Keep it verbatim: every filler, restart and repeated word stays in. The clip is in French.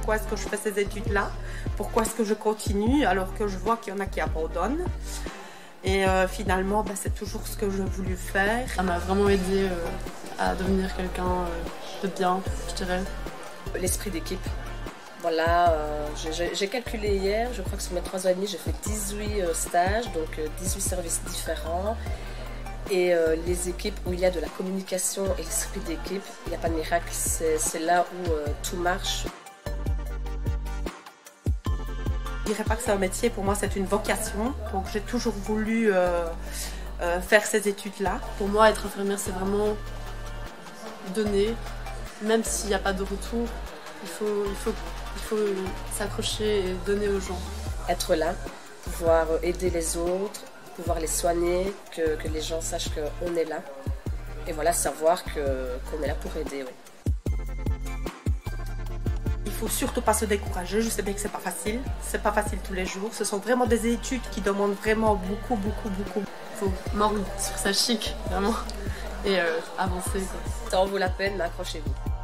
pourquoi est-ce que je fais ces études-là, pourquoi est-ce que je continue alors que je vois qu'il y en a qui abandonnent. Et euh, finalement, bah, c'est toujours ce que j'ai voulu faire. Ça m'a vraiment aidé euh, à devenir quelqu'un euh, de bien, je dirais. L'esprit d'équipe. Voilà, euh, j'ai calculé hier, je crois que sur mes trois ans et demi, j'ai fait dix-huit euh, stages, donc euh, dix-huit services différents. Et euh, les équipes où il y a de la communication et l'esprit d'équipe, il n'y a pas de miracle, c'est là où euh, tout marche. Je dirais pas que c'est un métier, pour moi c'est une vocation, donc j'ai toujours voulu euh, euh, faire ces études-là. Pour moi, être infirmière, c'est vraiment donner, même s'il n'y a pas de retour, il faut, il faut, il faut s'accrocher et donner aux gens. Être là, pouvoir aider les autres, pouvoir les soigner, que, que les gens sachent qu'on est là. Et voilà, savoir qu'on est là pour aider. Oui. Il faut surtout pas se décourager, je sais bien que c'est pas facile, c'est pas facile tous les jours. Ce sont vraiment des études qui demandent vraiment beaucoup, beaucoup, beaucoup. Il faut mordre sur sa chic, vraiment, et euh, avancer, quoi. Ça en vaut la peine, mais accrochez-vous.